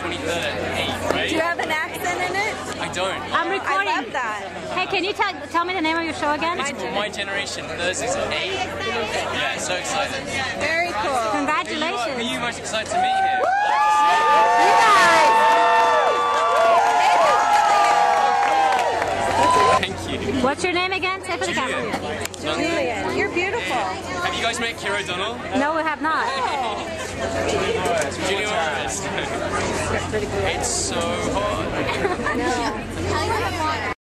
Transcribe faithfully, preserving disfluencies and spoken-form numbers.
twenty-third, eight, right? Do you have an accent in it? I don't. I'm recording. I love that. Hey, can you tell tell me the name of your show again? It's called My Generation, Thursdays at eight. Yeah, so excited. Very cool. Who Congratulations. are you most excited to meet here? You guys. Thank you. What's your name again? Say for the camera. Julian, you're beautiful. Have you guys met Keir O'Donnell? No, we have not. Julian, it's so hot. I know.